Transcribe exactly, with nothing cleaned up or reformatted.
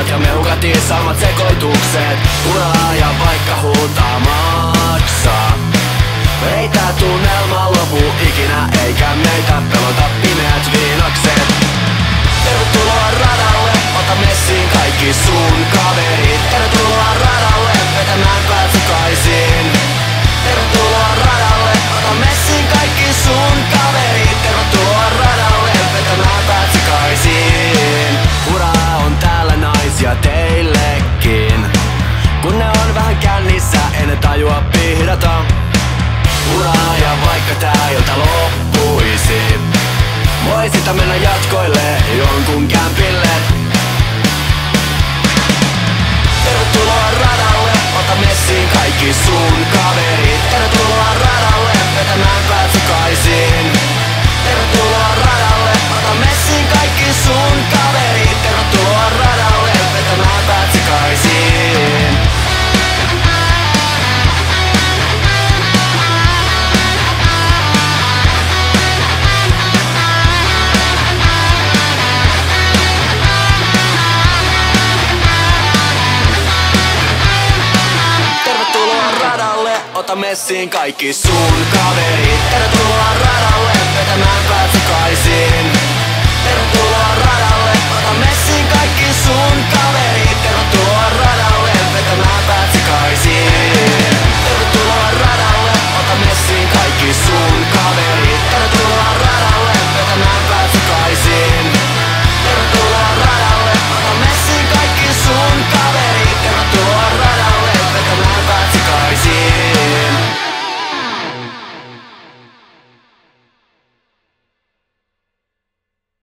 Jalostat ja mehukat iisalmat sekoitukset. Uraa ja vaikka huutaa maksaa. Ei tää tunnelma lopu ikinä, eikä meitä pelota pimeät viinakset. Tervetuloa radalle, ota messiin kaikki sun kaverit. Tervetuloa radalle, vetämään päät sekaisin. Tervetuloa radalle, ota messiin kaikki sun kaverit. Tervetuloa radalle, vetämään päät sekaisin. Uraa on täällä naisia teillekin. Kun ne on vähän kännissä, en tajua pihdata. Uraa ja vaikka tää ilta loppuisi, voisita mennä jatkoille jonkun kämpille. Tervetuloa radalle, ota messiin kaikki sun kaverit. Tervetuloa radalle, vetämään päät sekaisin. Tervetuloa radalle, ota messiin kaikki sun kaverit. Tervetuloa radalle, vetämään päät sekaisin. Ota messiin kaikki sun kaverit. Tervetuloa radalle, vetämään päät sekaisin. Tervetuloa radalle, ota messiin kaikki sun kaverit.